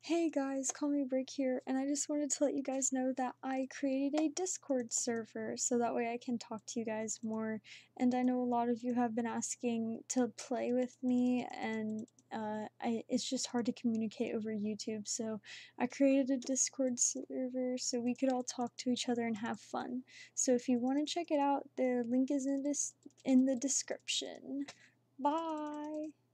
Hey guys, CallmeBrick here, and I just wanted to let you guys know that I created a Discord server so that way I can talk to you guys more. And I know a lot of you have been asking to play with me, and it's just hard to communicate over YouTube, so I created a Discord server so we could all talk to each other and have fun. So if you want to check it out, the link is in the description. Bye!